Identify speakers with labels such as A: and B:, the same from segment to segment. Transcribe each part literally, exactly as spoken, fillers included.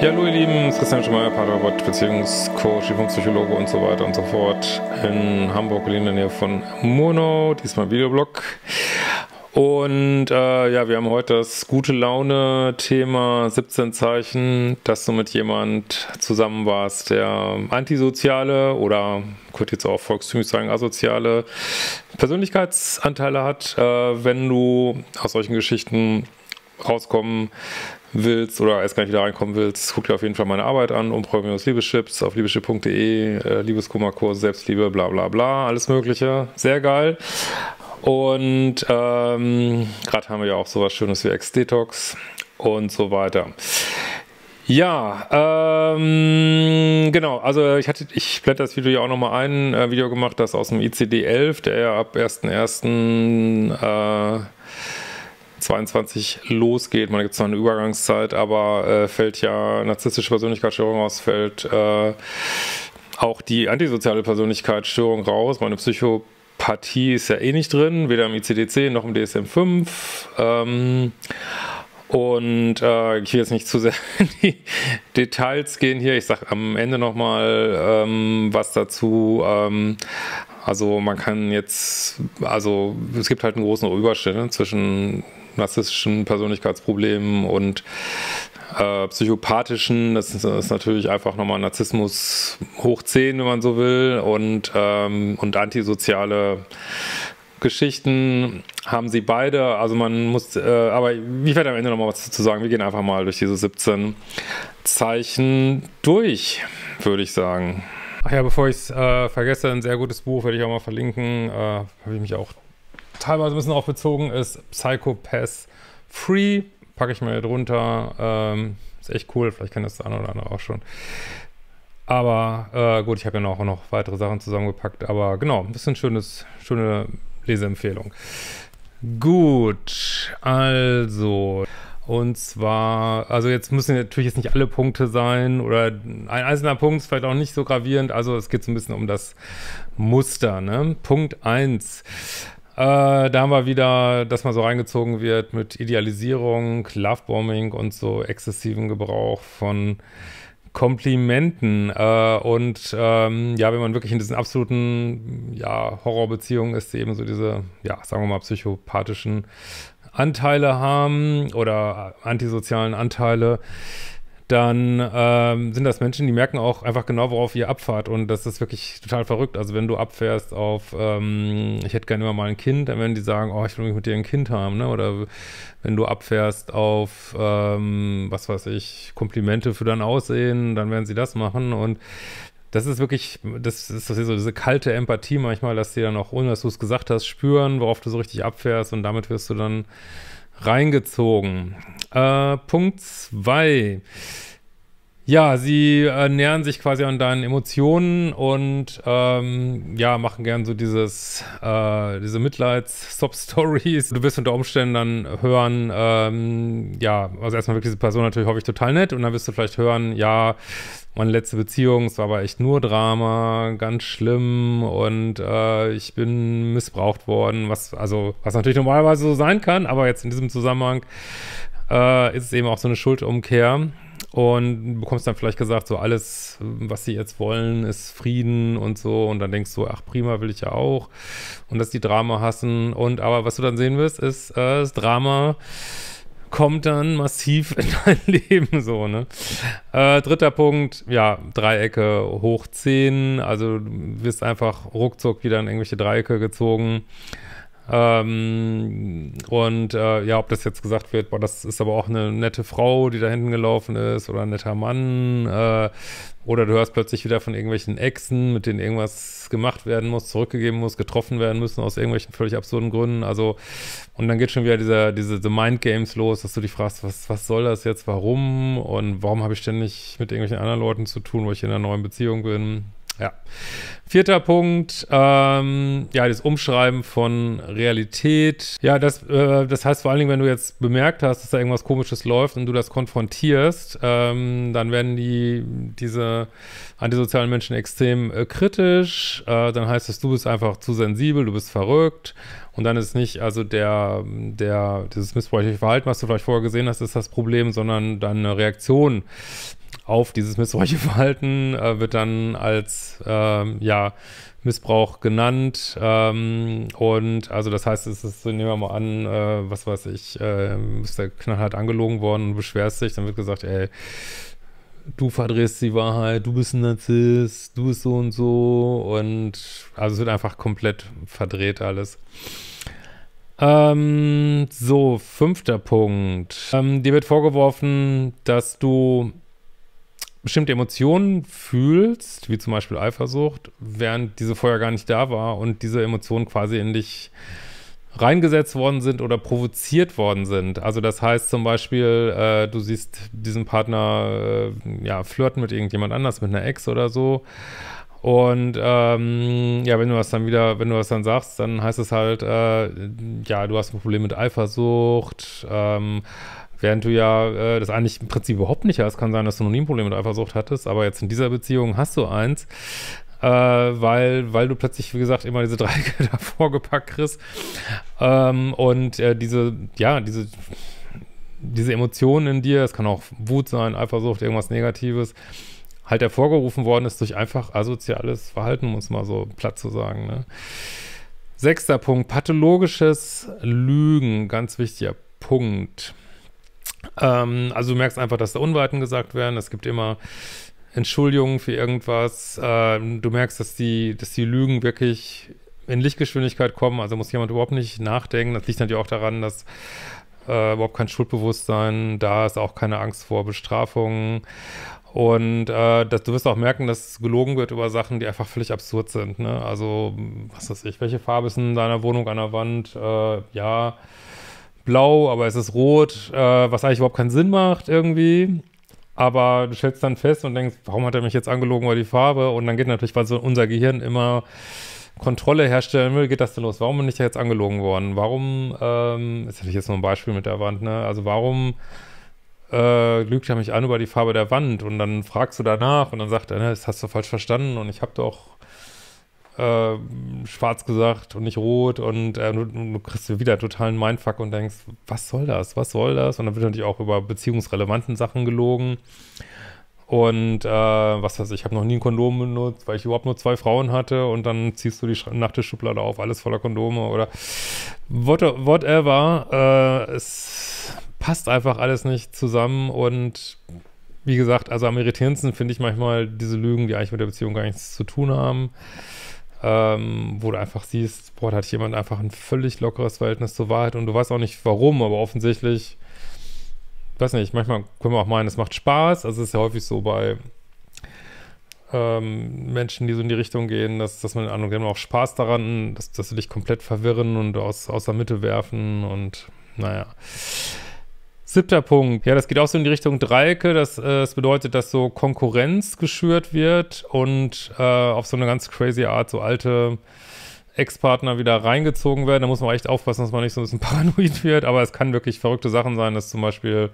A: Ja, hallo ihr Lieben, es ist Christian Schmeier, Paartherapeut, Beziehungscoach, Psychologe und so weiter und so fort in Hamburg, in der Nähe von Murnau, diesmal Videoblog. Und äh, ja, wir haben heute das gute Laune-Thema siebzehn Zeichen, dass du mit jemand zusammen warst, der antisoziale oder, könnte jetzt auch volkstümlich sagen, asoziale Persönlichkeitsanteile hat. Äh, wenn du aus solchen Geschichten rauskommen willst oder erst gar nicht wieder reinkommen willst, guck dir auf jeden Fall meine Arbeit an, Umbräu-Liebeschips auf liebeschipp punkt de, äh, Liebeskummerkurs, Selbstliebe, bla bla bla, alles mögliche, sehr geil. Und ähm, gerade haben wir ja auch sowas Schönes wie Ex-Detox und so weiter. Ja, ähm, genau, also ich hatte, ich blende das Video ja auch nochmal ein, äh, Video gemacht, das aus dem I C D elf, der ja ab ersten ersten äh, zweiundzwanzig losgeht. Man gibt zwar eine Übergangszeit, aber äh, fällt ja narzisstische Persönlichkeitsstörung raus, fällt äh, auch die antisoziale Persönlichkeitsstörung raus. Meine Psychopathie ist ja eh nicht drin, weder im I C D zehn noch im D S M fünf. Ähm, und äh, ich will jetzt nicht zu sehr in die Details gehen hier. Ich sage am Ende nochmal ähm, was dazu. Ähm, also man kann jetzt, also es gibt halt einen großen Überschnitt zwischen narzisstischen Persönlichkeitsproblemen und äh, psychopathischen. Das ist, das ist natürlich einfach nochmal Narzissmus hoch zehn, wenn man so will, und, ähm, und antisoziale Geschichten haben sie beide. Also man muss, äh, aber ich werde am Ende nochmal was dazu sagen. Wir gehen einfach mal durch diese siebzehn Zeichen durch, würde ich sagen. Ach ja, bevor ich es äh, vergesse, ein sehr gutes Buch werde ich auch mal verlinken. Äh, habe ich mich auch teilweise ein bisschen darauf bezogen, ist Psychopath Free. Packe ich mir drunter. Ähm, ist echt cool. Vielleicht kennt das der eine oder andere auch schon. Aber äh, gut, ich habe ja noch, noch weitere Sachen zusammengepackt. Aber genau, ein bisschen schönes, schöne Leseempfehlung. Gut, also... Und zwar, also jetzt müssen natürlich jetzt nicht alle Punkte sein oder ein einzelner Punkt ist vielleicht auch nicht so gravierend. Also es geht so ein bisschen um das Muster, ne? Punkt eins. Äh, da haben wir wieder, dass man so reingezogen wird mit Idealisierung, Lovebombing und so exzessiven Gebrauch von Komplimenten. Äh, und ähm, ja, wenn man wirklich in diesen absoluten ja, Horrorbeziehungen ist, die eben so diese, ja, sagen wir mal, psychopathischen Anteile haben oder antisozialen Anteile, dann ähm, sind das Menschen, die merken auch einfach genau, worauf ihr abfahrt, und das ist wirklich total verrückt. Also wenn du abfährst auf, ähm, ich hätte gerne immer mal ein Kind, dann werden die sagen, oh, ich will mit dir ein Kind haben, ne? Oder wenn du abfährst auf, ähm, was weiß ich, Komplimente für dein Aussehen, dann werden sie das machen. Und das ist wirklich, das ist so diese kalte Empathie manchmal, dass die dann auch, ohne dass du es gesagt hast, spüren, worauf du so richtig abfährst, und damit wirst du dann reingezogen. Äh, Punkt zwei. Ja, sie äh, nähern sich quasi an deinen Emotionen und ähm, ja, machen gern so dieses, äh, diese Mitleids-Sob-Stories. Du wirst unter Umständen dann hören, ähm, ja, also erstmal wirklich diese Person natürlich hoffe ich total nett, und dann wirst du vielleicht hören, ja, meine letzte Beziehung, es war aber echt nur Drama, ganz schlimm, und äh, ich bin missbraucht worden, was also was natürlich normalerweise so sein kann, aber jetzt in diesem Zusammenhang äh, ist es eben auch so eine Schuldumkehr, und du bekommst dann vielleicht gesagt, so alles, was sie jetzt wollen, ist Frieden und so, und dann denkst du, ach prima, will ich ja auch, und dass die Drama hassen, und aber was du dann sehen wirst, ist äh, das Drama kommt dann massiv in dein Leben, so, ne? Äh, dritter Punkt, ja, Dreiecke hoch zehn, also du wirst einfach ruckzuck wieder in irgendwelche Dreiecke gezogen. Ähm, und äh, ja, ob das jetzt gesagt wird, boah, das ist aber auch eine nette Frau, die da hinten gelaufen ist, oder ein netter Mann, äh, oder du hörst plötzlich wieder von irgendwelchen Exen, mit denen irgendwas gemacht werden muss, zurückgegeben muss, getroffen werden müssen, aus irgendwelchen völlig absurden Gründen, also, und dann geht schon wieder dieser, diese, diese Mind-Games los, dass du dich fragst, was, was soll das jetzt, warum, und warum habe ich ständig mit irgendwelchen anderen Leuten zu tun, wo ich in einer neuen Beziehung bin. Ja. Vierter Punkt, ähm, ja, das Umschreiben von Realität. Ja, das, äh, das heißt vor allen Dingen, wenn du jetzt bemerkt hast, dass da irgendwas Komisches läuft und du das konfrontierst, ähm, dann werden die, diese antisozialen Menschen extrem äh, kritisch. Äh, dann heißt es, du bist einfach zu sensibel, du bist verrückt. Und dann ist nicht, also der, der, dieses missbräuchliche Verhalten, was du vielleicht vorher gesehen hast, ist das Problem, sondern deine Reaktion auf dieses missbräuchliche Verhalten äh, wird dann als ähm, ja, Missbrauch genannt. Ähm, und also das heißt, es ist, nehmen wir mal an, äh, was weiß ich, äh, ist der knallhart angelogen worden und beschwerst dich, dann wird gesagt, ey, du verdrehst die Wahrheit, du bist ein Narzisst, du bist so und so. Und also es wird einfach komplett verdreht alles. Ähm, so, fünfter Punkt. Ähm, dir wird vorgeworfen, dass du bestimmte Emotionen fühlst, wie zum Beispiel Eifersucht, während diese vorher gar nicht da war und diese Emotionen quasi in dich reingesetzt worden sind oder provoziert worden sind. Also das heißt zum Beispiel, äh, du siehst diesen Partner äh, ja, flirten mit irgendjemand anders, mit einer Ex oder so. Und ähm, ja, wenn du das dann wieder, wenn du das dann sagst, dann heißt es halt, äh, ja, du hast ein Problem mit Eifersucht, ähm, während du ja äh, das eigentlich im Prinzip überhaupt nicht hast. Kann sein, dass du noch nie ein Problem mit Eifersucht hattest, aber jetzt in dieser Beziehung hast du eins, äh, weil, weil du plötzlich, wie gesagt, immer diese Dreiecke davor gepackt kriegst. Ähm, und äh, diese, ja, diese, diese Emotionen in dir, es kann auch Wut sein, Eifersucht, irgendwas Negatives, halt hervorgerufen worden ist durch einfach asoziales Verhalten, muss man so platt zu sagen. Ne? Sechster Punkt, pathologisches Lügen, ganz wichtiger Punkt. Ähm, also du merkst einfach, dass da Unwahrheiten gesagt werden, es gibt immer Entschuldigungen für irgendwas, ähm, du merkst, dass die, dass die Lügen wirklich in Lichtgeschwindigkeit kommen, also muss jemand überhaupt nicht nachdenken, das liegt natürlich auch daran, dass äh, überhaupt kein Schuldbewusstsein da ist, auch keine Angst vor Bestrafungen. Und äh, das, du wirst auch merken, dass gelogen wird über Sachen, die einfach völlig absurd sind. Ne? Also, was weiß ich, welche Farbe ist in deiner Wohnung an der Wand? Äh, ja, blau, aber es ist rot, äh, was eigentlich überhaupt keinen Sinn macht irgendwie. Aber du stellst dann fest und denkst, warum hat er mich jetzt angelogen über die Farbe? Und dann geht natürlich, weil so unser Gehirn immer Kontrolle herstellen will, geht das denn los? Warum bin ich da jetzt angelogen worden? Warum, ähm, ist natürlich jetzt nur ein Beispiel mit der Wand, ne? Also warum Äh, lügt er mich an über die Farbe der Wand und dann fragst du danach und dann sagt er, ne, das hast du falsch verstanden und ich habe doch äh, schwarz gesagt und nicht rot und äh, du, du kriegst wieder totalen Mindfuck und denkst, was soll das, was soll das? Und dann wird natürlich auch über beziehungsrelevanten Sachen gelogen und äh, was weiß ich, ich habe noch nie ein Kondom benutzt, weil ich überhaupt nur zwei Frauen hatte und dann ziehst du die Nachttischschublade auf, alles voller Kondome oder what, whatever, äh, es passt einfach alles nicht zusammen und wie gesagt, also am irritierendsten finde ich manchmal diese Lügen, die eigentlich mit der Beziehung gar nichts zu tun haben, ähm, wo du einfach siehst, boah, da hat jemand einfach ein völlig lockeres Verhältnis zur Wahrheit und du weißt auch nicht warum, aber offensichtlich, weiß nicht, manchmal können wir auch meinen, es macht Spaß, also es ist ja häufig so bei ähm, Menschen, die so in die Richtung gehen, dass, dass man, die haben auch Spaß daran, dass, dass sie dich komplett verwirren und aus, aus der Mitte werfen und naja. Siebter Punkt. Ja, das geht auch so in die Richtung Dreiecke. Das, äh, das bedeutet, dass so Konkurrenz geschürt wird und äh, auf so eine ganz crazy Art so alte Ex-Partner wieder reingezogen werden. Da muss man echt aufpassen, dass man nicht so ein bisschen paranoid wird. Aber es kann wirklich verrückte Sachen sein, dass zum Beispiel,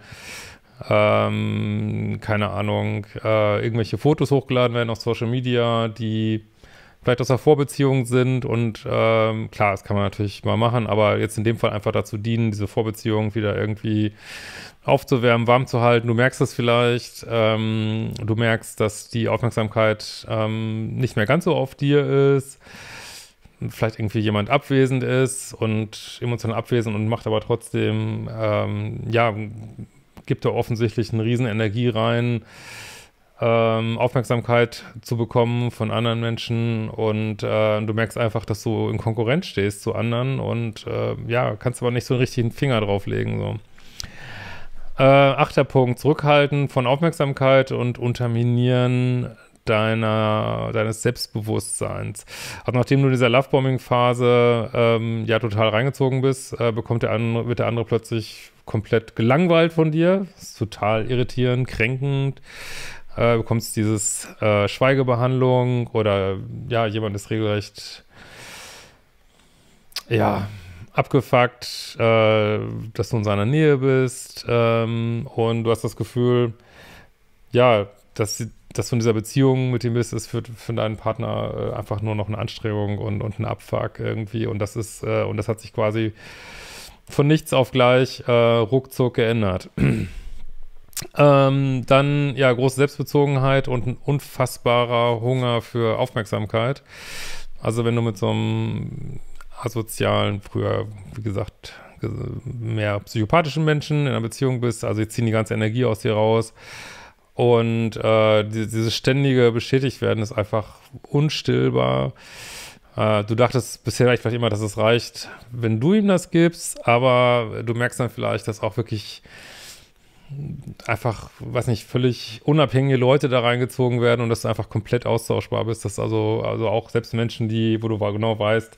A: ähm, keine Ahnung, äh, irgendwelche Fotos hochgeladen werden auf Social Media, die vielleicht aus der Vorbeziehung sind und ähm, klar, das kann man natürlich mal machen, aber jetzt in dem Fall einfach dazu dienen, diese Vorbeziehung wieder irgendwie aufzuwärmen, warm zu halten. Du merkst es vielleicht, ähm, du merkst, dass die Aufmerksamkeit ähm, nicht mehr ganz so auf dir ist, vielleicht irgendwie jemand abwesend ist und emotional abwesend und macht aber trotzdem, ähm, ja, gibt da offensichtlich eine riesen Energie rein, Ähm, Aufmerksamkeit zu bekommen von anderen Menschen und äh, du merkst einfach, dass du in Konkurrenz stehst zu anderen und äh, ja, kannst aber nicht so einen richtigen Finger drauflegen. So. Äh, achter Punkt, Zurückhalten von Aufmerksamkeit und Unterminieren deiner, deines Selbstbewusstseins. Also nachdem du in dieser Lovebombing-Phase ähm, ja total reingezogen bist, äh, bekommt der andere, wird der andere plötzlich komplett gelangweilt von dir. Das ist total irritierend, kränkend. Äh, bekommst dieses äh, Schweigebehandlung oder ja, jemand ist regelrecht ja, abgefuckt, äh, dass du in seiner Nähe bist ähm, und du hast das Gefühl, ja, dass, dass du in dieser Beziehung mit ihm bist, ist für, für deinen Partner äh, einfach nur noch eine Anstrengung und, und ein Abfuck irgendwie und das ist, äh, und das hat sich quasi von nichts auf gleich äh, ruckzuck geändert. Ähm, dann, ja, große Selbstbezogenheit und ein unfassbarer Hunger für Aufmerksamkeit. Also wenn du mit so einem asozialen, früher, wie gesagt, mehr psychopathischen Menschen in einer Beziehung bist, also die ziehen die ganze Energie aus dir raus. Und äh, die, dieses ständige bestätigt werden ist einfach unstillbar. Äh, du dachtest bisher vielleicht immer, dass es reicht, wenn du ihm das gibst, aber du merkst dann vielleicht, dass auch wirklich einfach, weiß nicht, völlig unabhängige Leute da reingezogen werden und dass du einfach komplett austauschbar bist. Dass also, also auch selbst Menschen, die, wo du genau weißt,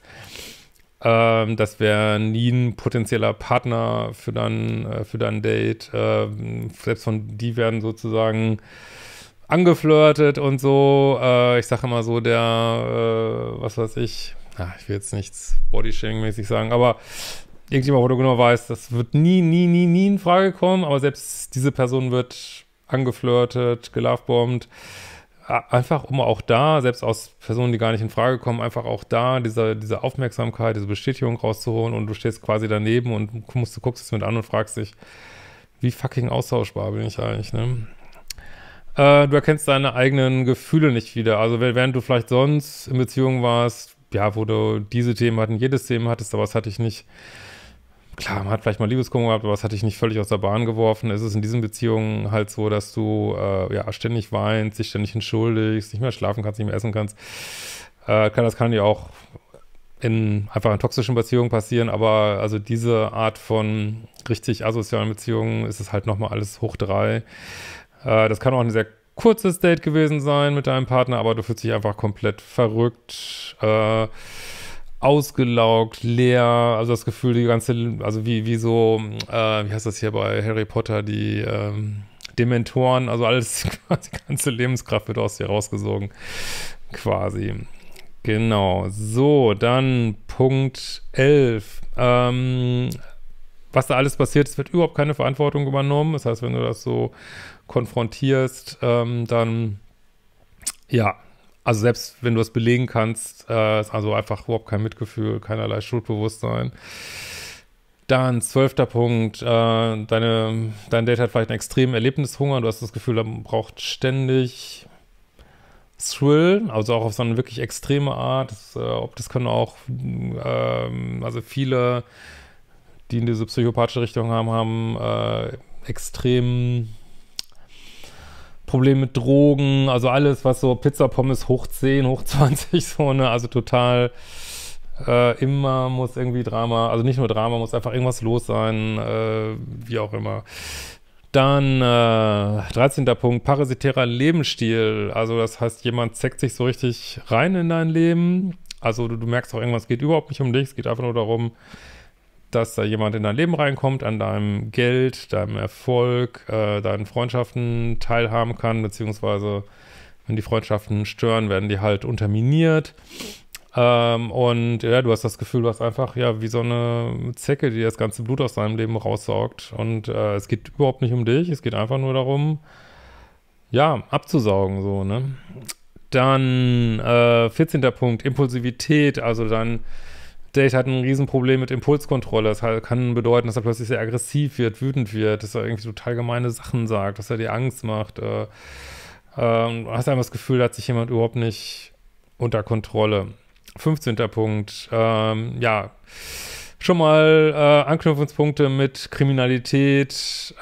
A: ähm, das wäre nie ein potenzieller Partner für dein, äh, für dein Date. Ähm, selbst von die werden sozusagen angeflirtet und so. Äh, ich sage immer so, der, äh, was weiß ich, ja, ich will jetzt nichts Bodyshaming-mäßig sagen, aber irgendjemand, wo du genau weißt, das wird nie, nie, nie, nie in Frage kommen, aber selbst diese Person wird angeflirtet, gelovebombt, einfach um auch da, selbst aus Personen, die gar nicht in Frage kommen, einfach auch da diese, diese Aufmerksamkeit, diese Bestätigung rauszuholen und du stehst quasi daneben und musst, du guckst es mit an und fragst dich, wie fucking austauschbar bin ich eigentlich, ne? Äh, du erkennst deine eigenen Gefühle nicht wieder, also während du vielleicht sonst in Beziehungen warst, ja, wo du diese Themen hatten, jedes Thema hattest, aber das hatte ich nicht. Klar, man hat vielleicht mal Liebeskummer gehabt, aber das hatte ich nicht völlig aus der Bahn geworfen. Es ist in diesen Beziehungen halt so, dass du äh, ja ständig weinst, dich ständig entschuldigst, nicht mehr schlafen kannst, nicht mehr essen kannst. Äh, kann, das kann ja auch in einfach in toxischen Beziehungen passieren, aber also diese Art von richtig asozialen Beziehungen ist es halt nochmal alles hoch drei. Äh, das kann auch ein sehr kurzes Date gewesen sein mit deinem Partner, aber du fühlst dich einfach komplett verrückt, äh, ausgelaugt, leer, also das Gefühl, die ganze, also wie, wie so, äh, wie heißt das hier bei Harry Potter, die ähm, Dementoren, also alles, die ganze Lebenskraft wird aus dir rausgesogen, quasi. Genau, so, dann Punkt elf. Ähm, was da alles passiert, es wird überhaupt keine Verantwortung übernommen, das heißt, wenn du das so konfrontierst, ähm, dann, ja, also selbst wenn du es belegen kannst, äh, ist also einfach überhaupt kein Mitgefühl, keinerlei Schuldbewusstsein. Dann zwölfter Punkt, äh, deine, dein Date hat vielleicht einen extremen Erlebnishunger, du hast das Gefühl, er braucht ständig Thrill, also auch auf so eine wirklich extreme Art. Das, äh, ob das können auch, ähm, also viele, die in diese psychopathische Richtung haben, haben äh, extrem Problem mit Drogen, also alles, was so Pizza, Pommes hoch zehn, hoch zwanzig, so, ne, also total äh, immer muss irgendwie Drama, also nicht nur Drama, muss einfach irgendwas los sein, äh, wie auch immer. Dann äh, dreizehnter Punkt, parasitärer Lebensstil, also das heißt, jemand zeckt sich so richtig rein in dein Leben, also du, du merkst auch irgendwas, es geht überhaupt nicht um dich, es geht einfach nur darum, dass da jemand in dein Leben reinkommt, an deinem Geld, deinem Erfolg, äh, deinen Freundschaften teilhaben kann, beziehungsweise wenn die Freundschaften stören, werden die halt unterminiert. Ähm, und ja, du hast das Gefühl, du hast einfach, ja, wie so eine Zecke, die das ganze Blut aus deinem Leben raussaugt. Und äh, es geht überhaupt nicht um dich, es geht einfach nur darum, ja, abzusaugen, so, ne? Dann äh, vierzehnter Punkt, Impulsivität, also dann Date hat ein Riesenproblem mit Impulskontrolle. Das kann bedeuten, dass er plötzlich sehr aggressiv wird, wütend wird, dass er irgendwie total gemeine Sachen sagt, dass er dir Angst macht. Äh, äh, du hast einfach das Gefühl, da hat sich jemand überhaupt nicht unter Kontrolle. fünfzehnter Punkt, ähm, ja, schon mal äh, Anknüpfungspunkte mit Kriminalität,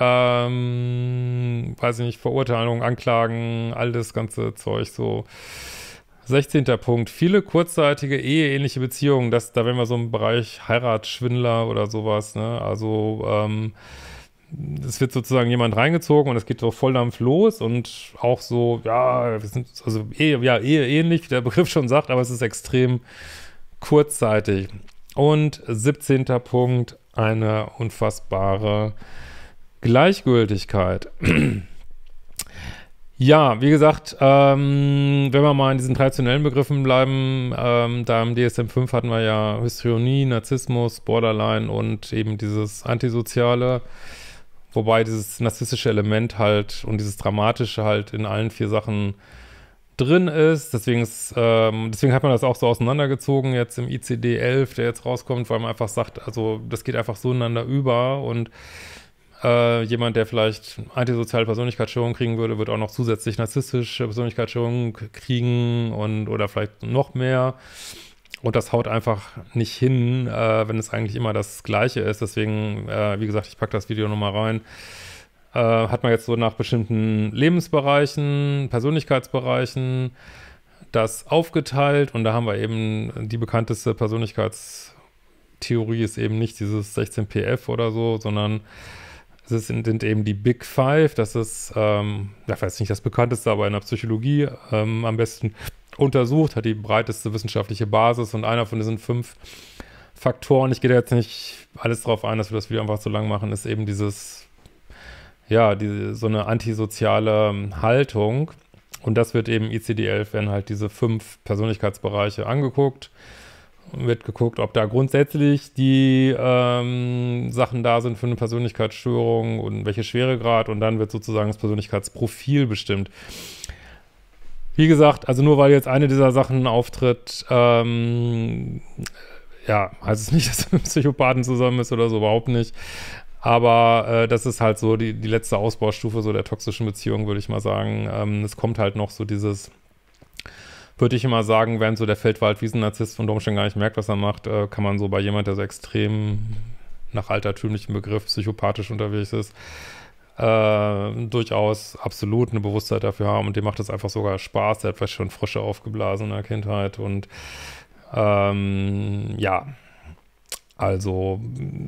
A: ähm, weiß ich nicht, Verurteilung, Anklagen, all das ganze Zeug so. sechzehnter Punkt, viele kurzzeitige eheähnliche Beziehungen, das, da wären wir so im Bereich Heiratsschwindler oder sowas, ne, also ähm, es wird sozusagen jemand reingezogen und es geht so Volldampf los und auch so, ja, wir sind, also Ehe, ja, Ehe ähnlich, wie der Begriff schon sagt, aber es ist extrem kurzzeitig. Und siebzehnter Punkt, eine unfassbare Gleichgültigkeit. Ja, wie gesagt, ähm, wenn wir mal in diesen traditionellen Begriffen bleiben, ähm, da im D S M fünf hatten wir ja Histrionie, Narzissmus, Borderline und eben dieses Antisoziale, wobei dieses narzisstische Element halt und dieses Dramatische halt in allen vier Sachen drin ist. Deswegen ist, ähm, deswegen hat man das auch so auseinandergezogen jetzt im I C D elf, der jetzt rauskommt, weil man einfach sagt, also das geht einfach so ineinander über und Äh, jemand, der vielleicht antisoziale Persönlichkeitsstörungen kriegen würde, wird auch noch zusätzlich narzisstische Persönlichkeitsstörungen kriegen und oder vielleicht noch mehr. Und das haut einfach nicht hin, äh, wenn es eigentlich immer das Gleiche ist. Deswegen, äh, wie gesagt, ich packe das Video nochmal rein. Äh, hat man jetzt so nach bestimmten Lebensbereichen, Persönlichkeitsbereichen das aufgeteilt. Und da haben wir eben die bekannteste Persönlichkeitstheorie ist eben nicht dieses sechzehn P F oder so, sondern es sind, sind eben die Big Five. Das ist, ähm, ja, ich weiß nicht das bekannteste, aber in der Psychologie ähm, am besten untersucht, hat die breiteste wissenschaftliche Basis und einer von diesen fünf Faktoren, ich gehe da jetzt nicht alles drauf ein, dass wir das Video einfach so lang machen, ist eben dieses, ja, die, so eine antisoziale Haltung und das wird eben I C D elf, werden halt diese fünf Persönlichkeitsbereiche angeguckt, wird geguckt, ob da grundsätzlich die ähm, Sachen da sind für eine Persönlichkeitsstörung und welche Schweregrad und dann wird sozusagen das Persönlichkeitsprofil bestimmt. Wie gesagt, also nur weil jetzt eine dieser Sachen auftritt, ähm, ja, heißt es nicht, dass er mit einem Psychopathen zusammen ist oder so, überhaupt nicht. Aber äh, das ist halt so die, die letzte Ausbaustufe so der toxischen Beziehung, würde ich mal sagen. Ähm, es kommt halt noch so dieses, würde ich immer sagen, während so der Feldwald-Wiesen-Narzisst von Umständen gar nicht merkt, was er macht, äh, kann man so bei jemand, der so extrem nach altertümlichem Begriff psychopathisch unterwegs ist, Äh, durchaus absolut eine Bewusstheit dafür haben und dem macht es einfach sogar Spaß, der hat vielleicht schon Frösche aufgeblasen in der Kindheit und ähm, ja, also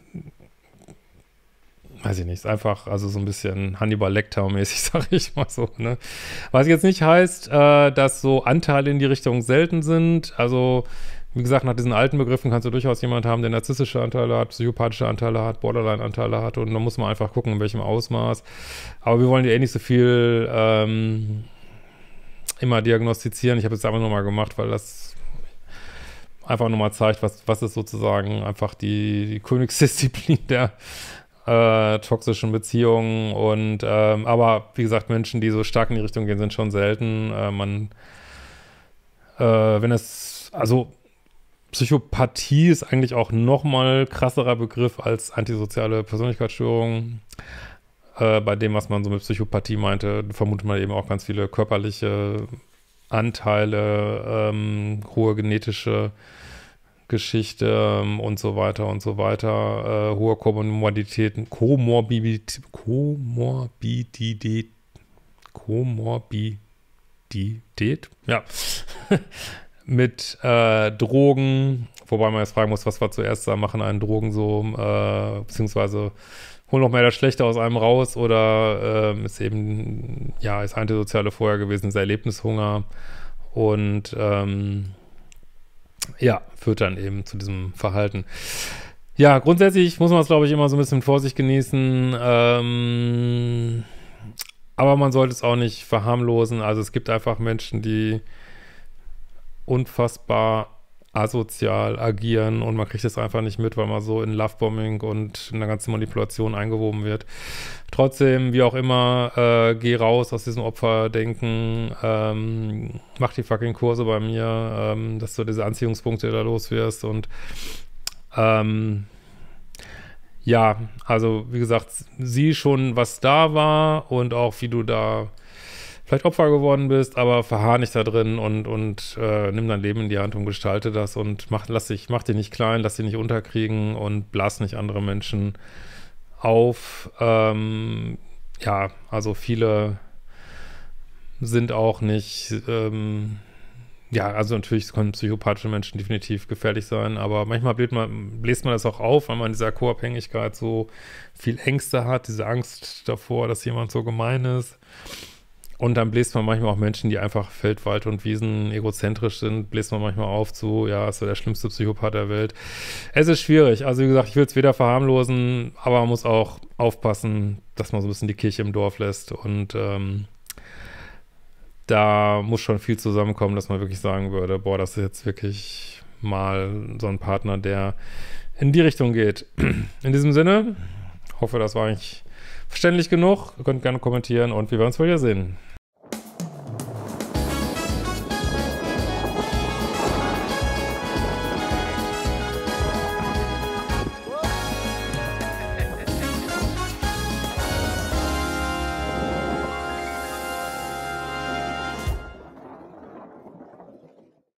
A: weiß ich nicht, ist einfach, also so ein bisschen Hannibal Lecter-mäßig, sage ich mal so, ne? Was jetzt nicht heißt, äh, dass so Anteile in die Richtung selten sind, also wie gesagt, nach diesen alten Begriffen kannst du durchaus jemanden haben, der narzisstische Anteile hat, psychopathische Anteile hat, Borderline-Anteile hat und da muss man einfach gucken, in welchem Ausmaß. Aber wir wollen ja eh nicht so viel ähm, immer diagnostizieren. Ich habe es einfach nur mal gemacht, weil das einfach nur mal zeigt, was, was ist sozusagen einfach die, die Königsdisziplin der äh, toxischen Beziehungen. Und ähm, aber wie gesagt, Menschen, die so stark in die Richtung gehen, sind schon selten. Äh, man, äh, wenn es, also Psychopathie ist eigentlich auch nochmal krasserer Begriff als antisoziale Persönlichkeitsstörung. Äh, bei dem, was man so mit Psychopathie meinte, vermutet man eben auch ganz viele körperliche Anteile, ähm, hohe genetische Geschichte ähm, und so weiter und so weiter, äh, hohe Komorbiditäten, Komorbidität, Komorbidität, Komorbidität, ja, mit äh, Drogen, wobei man jetzt fragen muss, was wir zuerst da machen, einen Drogen so, äh, beziehungsweise holen noch mehr das Schlechte aus einem raus oder äh, ist eben, ja, ist Antisoziale vorher gewesen, ist Erlebnishunger und ähm, ja, führt dann eben zu diesem Verhalten. Ja, grundsätzlich muss man es, glaube ich, immer so ein bisschen mit Vorsicht genießen, ähm, aber man sollte es auch nicht verharmlosen, also es gibt einfach Menschen, die unfassbar asozial agieren und man kriegt es einfach nicht mit, weil man so in Lovebombing und in der ganzen Manipulation eingewoben wird. Trotzdem, wie auch immer, äh, geh raus aus diesem Opferdenken, ähm, mach die fucking Kurse bei mir, ähm, dass du diese Anziehungspunkte da los wirst und ähm, ja, also wie gesagt, sieh schon, was da war und auch wie du da vielleicht Opfer geworden bist, aber verharr nicht da drin und, und äh, nimm dein Leben in die Hand und gestalte das und mach, lass dich, mach dich nicht klein, lass dich nicht unterkriegen und blas nicht andere Menschen auf. Ähm, ja, also viele sind auch nicht, ähm, ja, also natürlich können psychopathische Menschen definitiv gefährlich sein, aber manchmal bläst man, bläst man das auch auf, weil man in dieser Co-Abhängigkeit so viel Ängste hat, diese Angst davor, dass jemand so gemein ist. Und dann bläst man manchmal auch Menschen, die einfach Feld, Wald und Wiesen egozentrisch sind, bläst man manchmal auf zu, ja, ist so der schlimmste Psychopath der Welt. Es ist schwierig. Also wie gesagt, ich will es weder verharmlosen, aber man muss auch aufpassen, dass man so ein bisschen die Kirche im Dorf lässt. Und ähm, da muss schon viel zusammenkommen, dass man wirklich sagen würde, boah, das ist jetzt wirklich mal so ein Partner, der in die Richtung geht. In diesem Sinne, hoffe, das war eigentlich verständlich genug. Ihr könnt gerne kommentieren und wir werden uns wieder sehen.